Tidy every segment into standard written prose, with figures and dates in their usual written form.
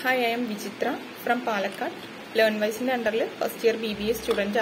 Hi, I am Vichitra from Palakkad. LearnWise in under first year BBA student.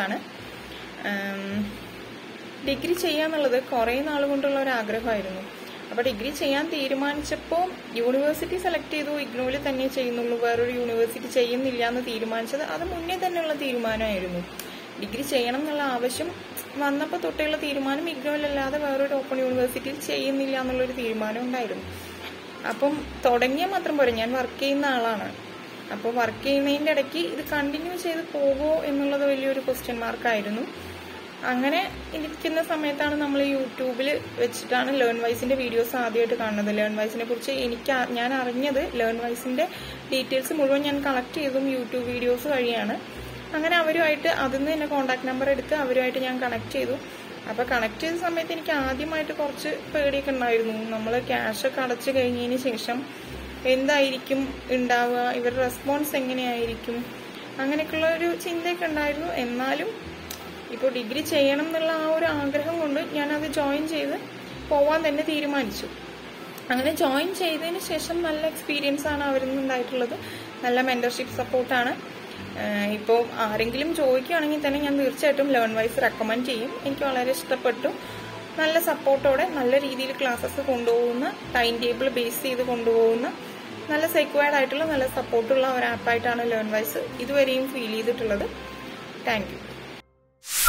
Degree ചെയ്യാന്നുള്ളത് കുറേ നാൾ കൊണ്ടുള്ള ഒരു ആഗ്രഹമായിരുന്നു. അപ്പോൾ ഡിഗ്രി ചെയ്യാൻ തീരുമാനിച്ചപ്പോൾ യൂണിവേഴ്സിറ്റി സെലക്ട് ചെയ്തു. ഇഗ്നോയിൽ തന്നെ ചെയ്യുന്നുള്ളൂ, വേറൊരു യൂണിവേഴ്സിറ്റി ചെയ്യുന്നില്ല എന്ന് തീരുമാനിച്ചത് അത് മുന്നേ തന്നെയുള്ള തീരുമാനമായിരുന്നു. ഡിഗ്രി ചെയ്യണം എന്നുള്ള ആവശ്യം വന്നപ്പോൾ തൊട്ടുള്ള തീരുമാനം ഇഗ്നോയിലല്ലാതെ വേറൊരു ഓപ്പൺ യൂണിവേഴ്സിറ്റിയിൽ ചെയ്യുന്നില്ല എന്നുള്ളൊരു തീരുമാനം ഉണ്ടായിരുന്നു. അപ്പം തുടങ്ങിയാൽ മാത്രം പോരെ, ഞാൻ വർക്ക് ചെയ്യുന്ന ആളാണ്. അപ്പോൾ വർക്ക് ചെയ്യുന്നതിൻ്റെ ഇടയ്ക്ക് ഇത് കണ്ടിന്യൂ ചെയ്ത് പോകുമോ എന്നുള്ളത് വലിയൊരു ക്വസ്റ്റ്യൻ മാർക്കായിരുന്നു. അങ്ങനെ ഇരിക്കുന്ന സമയത്താണ് നമ്മൾ യൂട്യൂബിൽ വെച്ചിട്ടാണ് ലേൺവൈസിൻ്റെ വീഡിയോസ് ആദ്യമായിട്ട് കാണുന്നത്. ലേൺവൈസിനെ കുറിച്ച് ഞാൻ അറിഞ്ഞത് ലേൺവൈസിൻ്റെ ഡീറ്റെയിൽസ് മുഴുവൻ ഞാൻ കളക്ട് ചെയ്തും യൂട്യൂബ് വീഡിയോസ് വഴിയാണ്. അങ്ങനെ അവരുമായിട്ട് അതിൽ നിന്ന് തന്നെ കോൺടാക്ട് നമ്പർ എടുത്ത് അവരുമായിട്ട് ഞാൻ കണക്ട് ചെയ്തു. അപ്പോൾ കണക്ട് ചെയ്ത സമയത്ത് എനിക്ക് ആദ്യമായിട്ട് കുറച്ച് പേടിയൊക്കെ ഉണ്ടായിരുന്നു. നമ്മൾ ക്യാഷൊക്കെ അടച്ചു കഴിഞ്ഞതിന് ശേഷം എന്തായിരിക്കും ഉണ്ടാവുക, ഇവരുടെ റെസ്പോൺസ് എങ്ങനെയായിരിക്കും, അങ്ങനെയൊക്കെയുള്ള ഒരു ചിന്തയൊക്കെ ഉണ്ടായിരുന്നു. എന്നാലും ഇപ്പോൾ ഡിഗ്രി ചെയ്യണം എന്നുള്ള ആ ഒരു ആഗ്രഹം കൊണ്ട് ഞാനത് ജോയിൻ ചെയ്ത് പോവാൻ തന്നെ തീരുമാനിച്ചു. അങ്ങനെ ജോയിൻ ചെയ്തതിന് ശേഷം നല്ല എക്സ്പീരിയൻസ് ആണ് അവരിൽ നിന്നുണ്ടായിട്ടുള്ളത്. നല്ല മെന്റർഷിപ്പ് സപ്പോർട്ടാണ്. ഇപ്പോൾ ആരെങ്കിലും ചോദിക്കുകയാണെങ്കിൽ തന്നെ ഞാൻ തീർച്ചയായിട്ടും ലേൺവൈസ് റെക്കമെൻഡ് ചെയ്യും. എനിക്ക് വളരെ ഇഷ്ടപ്പെട്ടു. നല്ല സപ്പോർട്ടോടെ നല്ല രീതിയിൽ ക്ലാസ്സസ് കൊണ്ടുപോകുന്ന, ടൈം ടേബിൾ ബേസ് ചെയ്ത് കൊണ്ടുപോകുന്ന, നല്ല സെക്യൂർഡ് ആയിട്ടുള്ള നല്ല സപ്പോർട്ടുള്ള ഒരു ആപ്പായിട്ടാണ് ലേൺവൈസ് ഇതുവരെയും ഫീൽ ചെയ്തിട്ടുള്ളത്. Thank U.